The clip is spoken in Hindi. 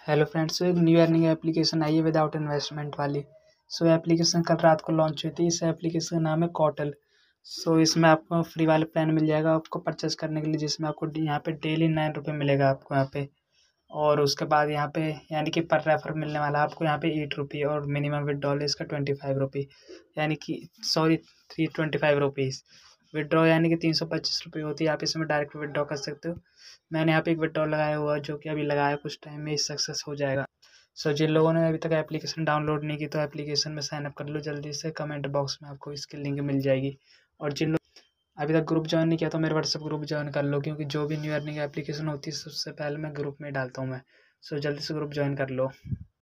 हेलो फ्रेंड्स, एक न्यू अर्निंग एप्लीकेशन आई है विदाउट इन्वेस्टमेंट वाली। एप्लीकेशन कल रात को लॉन्च हुई थी। इस एप्लीकेशन का नाम है कॉटल। इसमें आपको फ्री वाले प्लान मिल जाएगा आपको परचेस करने के लिए, जिसमें आपको यहाँ पे डेली 9 रुपये मिलेगा आपको यहाँ पे। और उसके बाद यहाँ पे यानी कि पर रेफर मिलने वाला आपको यहाँ पे 8 रुपये, और मिनिमम विड्रॉल इसका 25 रुपये, यानी कि सॉरी 325 रुपीज़। विड्रॉ यानी कि 325 रुपये होती है। आप इसमें डायरेक्ट विड्रॉ कर सकते हो। मैंने यहाँ पे एक विड्रॉ लगाया हुआ है, जो कि अभी लगाया, कुछ टाइम में सक्सेस हो जाएगा। जिन लोगों ने अभी तक एप्लीकेशन डाउनलोड नहीं की तो एप्लीकेशन में साइन अप कर लो जल्दी से। कमेंट बॉक्स में आपको इसकी लिंक मिल जाएगी। और जिन लोग अभी तक ग्रुप ज्वाइन नहीं किया तो मेरे व्हाट्सएप ग्रुप ज्वाइन कर लो, क्योंकि जो भी न्यू अर्निंग एप्लीकेशन होती है सबसे पहले मैं ग्रुप में डालता हूँ मैं। जल्दी से ग्रुप ज्वाइन कर लो।